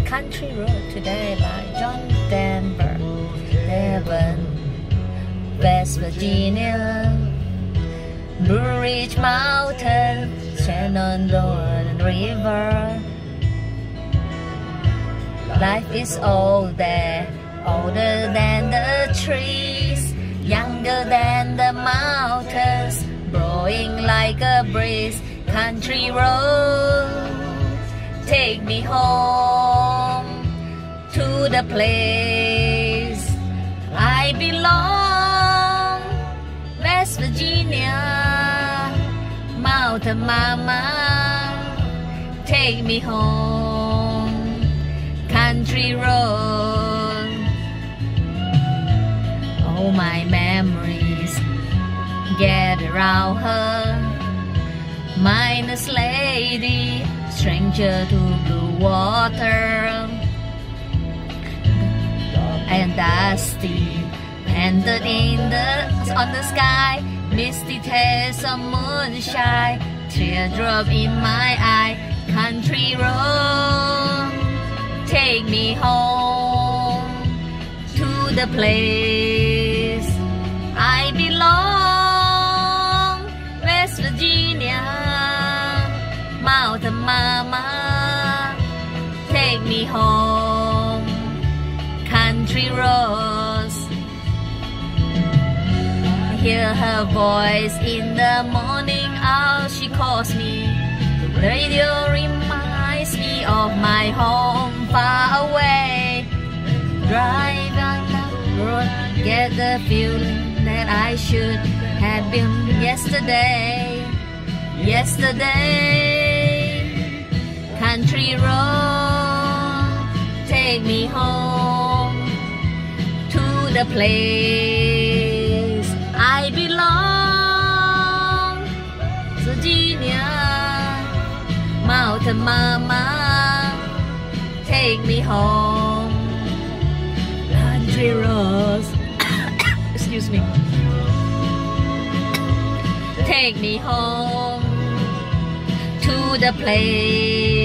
Country Road Today by John Denver. Heaven, West Virginia, Blue Ridge Mountain, Shenandoah River. Life is old there, older than the trees, younger than the mountains, blowing like a breeze. Country road, take me home to the place I belong. West Virginia, Mountain Mama, take me home. Country road, all my memories get around her. Minus lady, stranger to blue water, and dusty painted on the sky, misty taste of moonshine, teardrop in my eye. Country road, take me home to the place I belong. West Virginia, Mountain Mama, take me home. Country roads, I hear her voice in the morning hour. She calls me. The radio reminds me of my home far away. Drive on the road, get the feeling that I should have been yesterday. Country road, take me home to the place I belong. Virginia, Mountain Mama, take me home. Country roads, excuse me, take me home to the place